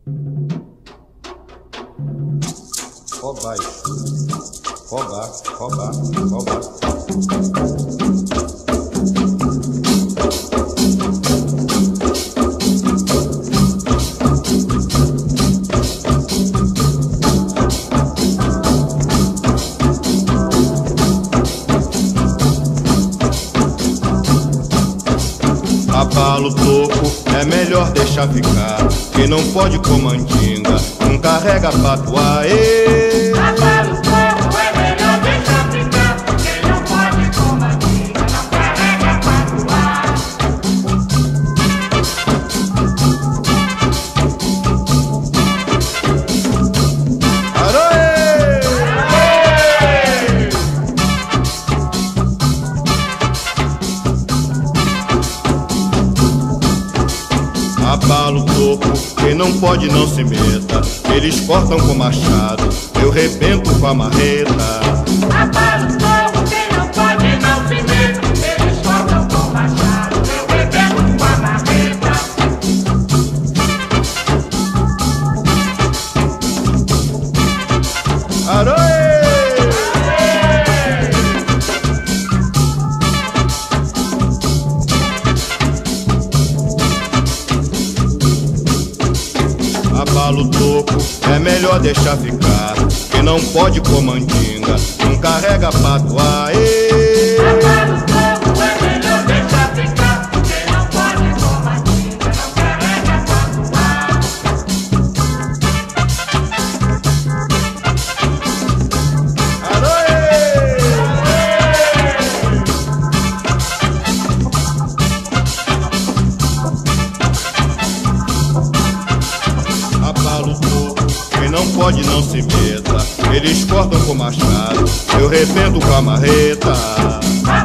Fó baixo, fó baixo, fó baixo, fó baixo. Abala o toco, é melhor deixar ficar. Quem não pode com mandinga, não carrega patuá. Abala o toco, é melhor deixar ficar. Quem não pode com mandinga, não carrega patuá. Aroê! Abala o toco, quem não pode não se meta. Eles cortam com machado, eu rebento com a marreta. Abala o toco, quem não pode não se meta. Eles cortam com machado, eu rebento com a marreta. Aroê! Abala o toco, é melhor deixar ficar. Quem não pode com mandinga, não carrega patuá. Abala o toco, é melhor deixar ficar. Quem não pode com mandinga, não carrega patuá. Aroê! Abala o toco, quem não pode não se meta. Eles cortam com machado, eu rebento com a marreta.